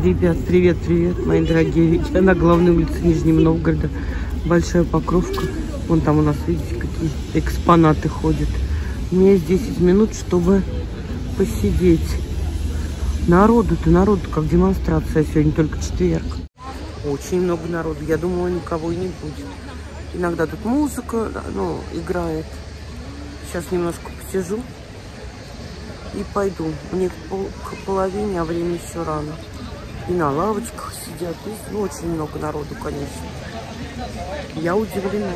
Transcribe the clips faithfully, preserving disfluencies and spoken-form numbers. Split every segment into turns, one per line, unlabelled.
Ребят, привет, привет, мои дорогие. Я на главной улице Нижнего Новгорода. Большая Покровка. Вон там у нас, видите, какие экспонаты ходят. У меня есть десять минут, чтобы посидеть. Народу-то, народу, как демонстрация. Сегодня только четверг. Очень много народу. Я думала, никого и не будет. Иногда тут музыка, ну, играет. Сейчас немножко посижу и пойду. Мне пол, к половине, а время еще рано. И на лавочках сидят. И, ну, очень много народу, конечно. Я удивлена.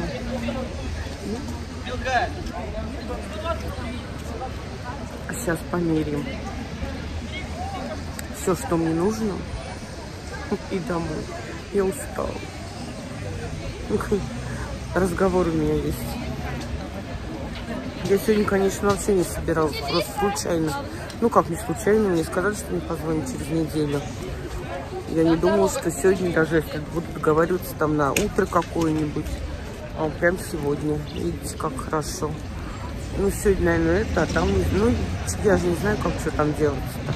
Сейчас померяем все, что мне нужно. И домой. Я устала. Разговор у меня есть. Я сегодня, конечно, вообще не собиралась. Просто случайно. Ну, как не случайно. Мне сказали, что мне позвонят через неделю. Я не думала, что сегодня, даже если буду договариваться там на утро какое-нибудь, а он прям сегодня. Видите, как хорошо. Ну, сегодня, наверное, это, а там, ну, я же не знаю, как что там делать-то.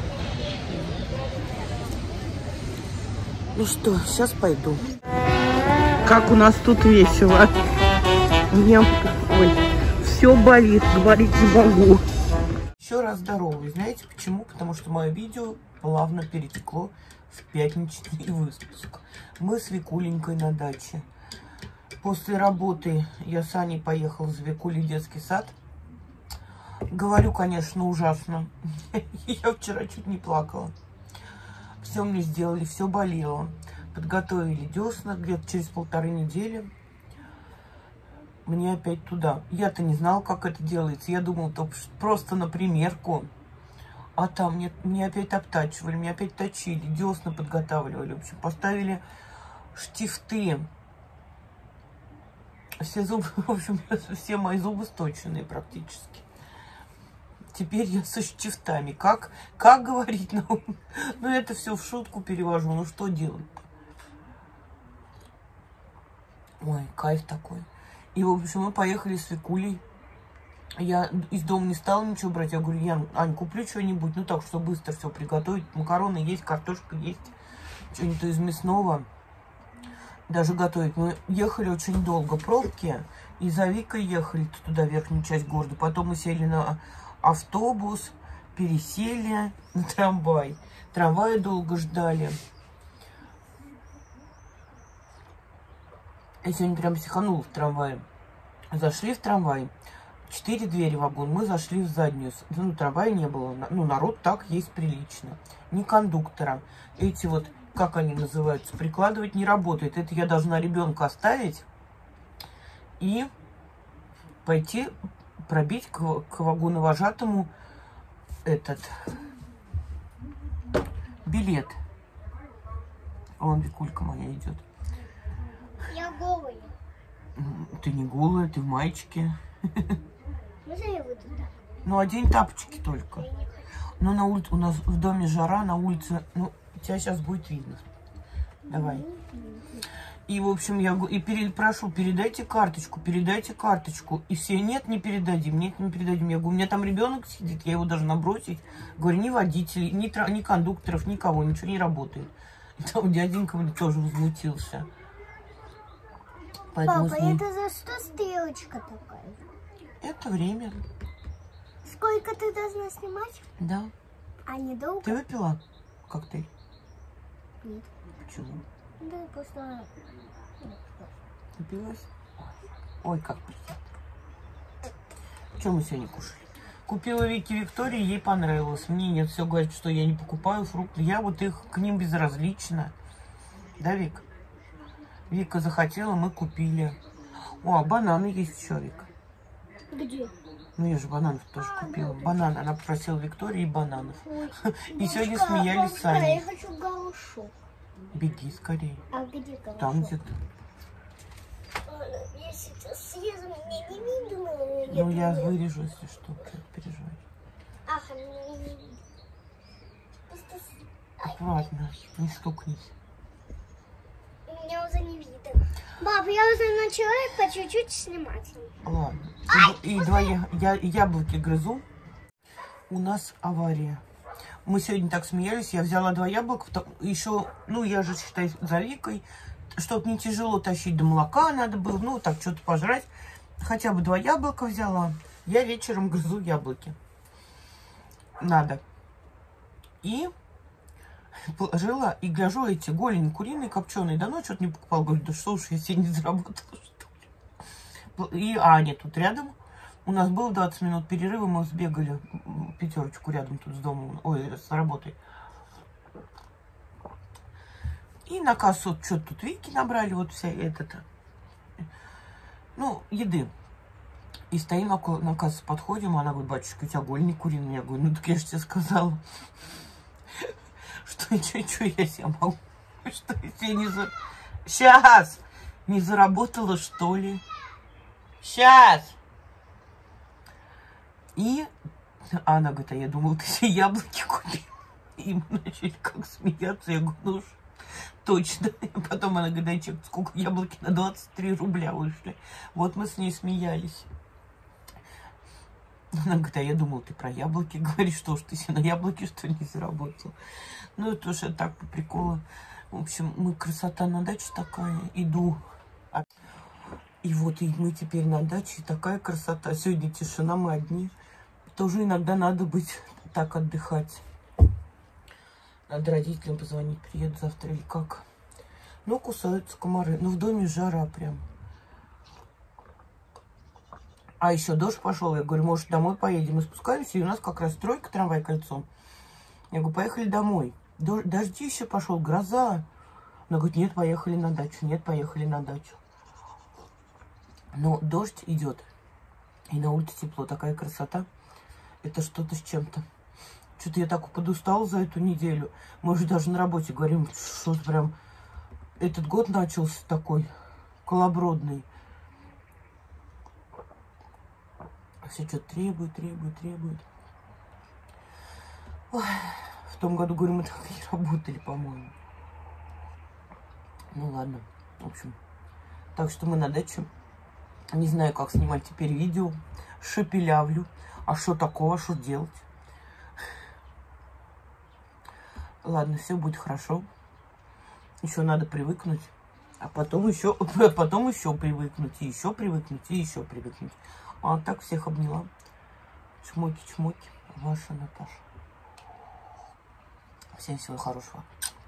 Ну что, сейчас пойду. Как у нас тут весело. У меня, ой, все болит, говорить не могу. Еще раз здоровый. Знаете почему? Потому что мое видео плавно перетекло в пятничный выпуск. Мы с Викуленькой на даче. После работы я с Аней поехала в Викуле детский сад. Говорю, конечно, ужасно. Я вчера чуть не плакала. Все мне сделали, все болело. Подготовили десна. Где-то через полторы недели мне опять туда. Я-то не знала, как это делается. Я думала, то просто на примерку. А там мне, мне опять обтачивали, мне опять точили, десна подготавливали. В общем, поставили штифты. Все зубы, в общем, все мои зубы сточенные практически. Теперь я со штифтами. Как, как говорить? Ну, ну, это все в шутку перевожу. Ну, что делать-то? Ой, кайф такой. И, в общем, мы поехали с Викулей. Я из дома не стала ничего брать. Я говорю, Ян, Ань, куплю что-нибудь. Ну, так, что быстро все приготовить. Макароны есть, картошка есть. Что-нибудь из мясного. Даже готовить. Мы ехали очень долго. Пробки. И за Викой ехали туда, верхнюю часть города. Потом мы сели на автобус. Пересели на трамвай. Трамвая долго ждали. Я сегодня прям психанула в трамвае. Зашли в трамвай. Четыре двери вагон. Мы зашли в заднюю. Ну, трамвая не было. Ну, народ так есть прилично. Ни кондуктора. Эти вот, как они называются, прикладывать не работает. Это я должна ребенка оставить и пойти пробить к, к вагоновожатому этот билет. Вон Викулька моя идет.
Я голая.
Ты не голая, ты в маечке.
Можно я выйду так?
Ну, одень тапочки только. Ну, на улице, у нас в доме жара, на улице, ну, тебя сейчас будет видно. Давай. И, в общем, я и перед, прошу, передайте карточку, передайте карточку. И все, нет, не передадим, нет, не передадим. Я говорю, у меня там ребенок сидит, я его должна бросить. Говорю, ни водителей, ни, ни кондукторов, никого, ничего не работает. И там дяденька мне тоже возмутился.
Поэтому папа, ним... это за что стрелочка такая?
Это время.
Сколько ты должна снимать?
Да.
А недолго?
Ты выпила коктейль?
Нет.
Почему?
Да, просто...
Напилась? Ой, как приятно. Что мы сегодня кушали? Купила Вике Виктории, ей понравилось. Мне нет, все говорит, что я не покупаю фрукты. Я вот их к ним безразлична. Да, Вик? Вика захотела, мы купили. О, а бананы есть еще, Вика.
Где?
Ну, я же бананов тоже а, купила. Да, бананы. Она попросила Виктории бананов. Ой, и бабушка, сегодня смеялись бабушка, сами.
Я хочу галушок.
Беги скорее.
А где галушок?
Там где-то.
Я сейчас съезжу, мне не видно.
Ну, я, я вырежу, если что. Переживай.
Ага, мне не видно.
Аккуратно, не стукнись.
Меня уже не видно. Баб, я уже начала по чуть-чуть снимать.
Ладно. И, и два я, я, яблоки грызу. У нас авария. Мы сегодня так смеялись, я взяла два яблока, еще, ну, я же, считай, за Викой, чтобы не тяжело тащить до молока надо было, ну, так, что-то пожрать. Хотя бы два яблока взяла. Я вечером грызу яблоки. Надо. И положила, и гляжу, эти голени куриные копченые. Давно что-то не покупал. Говорю, да что уж, я сегодня не заработала, что ли. И Аня тут рядом. У нас было двадцать минут перерыва, мы сбегали пятерочку рядом тут с домом, ой, с работой. И на кассу что-то тут Вики набрали, вот вся этот, ну, еды. И стоим около, на кассу подходим, она говорит, батюшка, у тебя голени куриные. Я говорю, ну так я же тебе сказала, что что я себе могу, что я себе не за... Сейчас! Не заработала, что ли? Сейчас! И она говорит, а я думала, ты себе яблоки купил. И мы начали как смеяться. Я говорю, ну уж точно. И потом она говорит, дай чек, сколько яблоки на двадцать три рубля вышли. Вот мы с ней смеялись. Она говорит, а я думала, ты про яблоки говоришь, что ж ты себе на яблоки, что ли, не заработал. Ну, это уже так по приколу. В общем, мы красота на даче такая. Иду. И вот и мы теперь на даче. Такая красота. Сегодня тишина, мы одни. Тоже иногда надо быть так отдыхать. Надо родителям позвонить, приедут завтра или как. Ну, кусаются комары. Ну, в доме жара прям. А еще дождь пошел. Я говорю, может, домой поедем. Мы спускаемся, и у нас как раз стройка, трамвай, кольцо. Я говорю, поехали домой. Дожди еще пошел, гроза. Она говорит, нет, поехали на дачу. Нет, поехали на дачу. Но дождь идет. И на улице тепло. Такая красота. Это что-то с чем-то. Что-то я так подустала за эту неделю. Мы же даже на работе говорим, что прям этот год начался такой колобродный. Все что-то требует, требует, требует. Ой, в том году, говорю, мы так и работали, по-моему. Ну ладно, в общем. Так что мы на даче. Не знаю, как снимать теперь видео. Шепелявлю. А что такого, что делать? Ладно, все будет хорошо. Еще надо привыкнуть. А потом еще, потом еще привыкнуть. И еще привыкнуть, и еще привыкнуть. А так всех обняла. Чмоки-чмоки. Ваша Наташа. Всем всего хорошего.